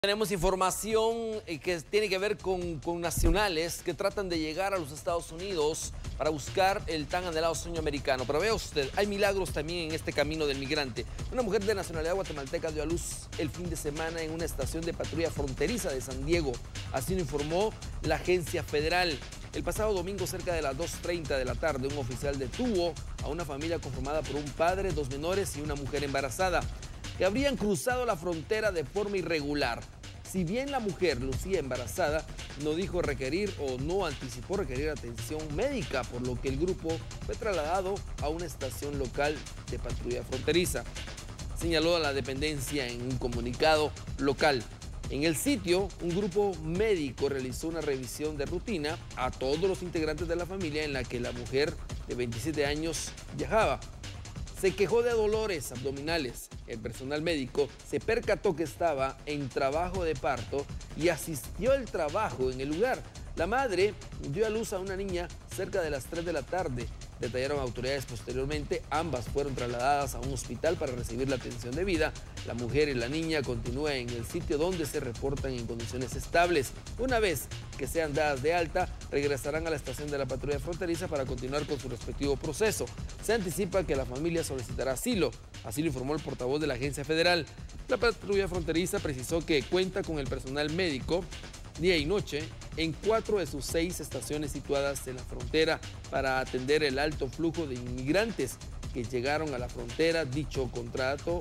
Tenemos información que tiene que ver con nacionales que tratan de llegar a los Estados Unidos para buscar el tan anhelado sueño americano. Pero vea usted, hay milagros también en este camino del migrante. Una mujer de nacionalidad guatemalteca dio a luz el fin de semana en una estación de patrulla fronteriza de San Diego. Así lo informó la agencia federal. El pasado domingo, cerca de las 2:30 de la tarde, un oficial detuvo a una familia conformada por un padre, 2 menores y una mujer embarazada, que habrían cruzado la frontera de forma irregular. Si bien la mujer lucía embarazada, no dijo requerir o no anticipó requerir atención médica, por lo que el grupo fue trasladado a una estación local de patrulla fronteriza. Señaló a la dependencia en un comunicado local. En el sitio, un grupo médico realizó una revisión de rutina a todos los integrantes de la familia en la que la mujer de 27 años viajaba. Se quejó de dolores abdominales. El personal médico se percató que estaba en trabajo de parto y asistió al trabajo en el lugar. La madre dio a luz a una niña cerca de las 3 de la tarde. Detallaron autoridades posteriormente. Ambas fueron trasladadas a un hospital para recibir la atención debida. La mujer y la niña continúan en el sitio donde se reportan en condiciones estables. Una vez que sean dadas de alta, regresarán a la estación de la patrulla fronteriza para continuar con su respectivo proceso. Se anticipa que la familia solicitará asilo. Así lo informó el portavoz de la agencia federal. La patrulla fronteriza precisó que cuenta con el personal médico día y noche en 4 de sus 6 estaciones situadas en la frontera para atender el alto flujo de inmigrantes que llegaron a la frontera. Dicho contrato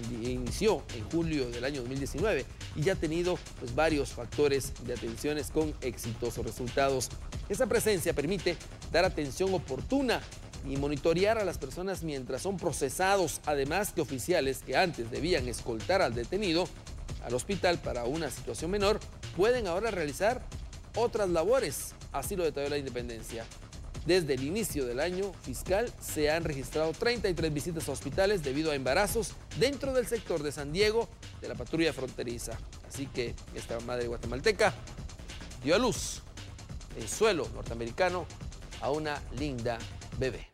inició en julio del año 2019 y ya ha tenido varios factores de atenciones con exitosos resultados. Esa presencia permite dar atención oportuna y monitorear a las personas mientras son procesados, además que oficiales que antes debían escoltar al detenido al hospital para una situación menor pueden ahora realizar otras labores. Así lo detalló la Independencia. Desde el inicio del año fiscal se han registrado 33 visitas a hospitales debido a embarazos dentro del sector de San Diego de la patrulla fronteriza. Así que esta madre guatemalteca dio a luz en suelo norteamericano a una linda bebé.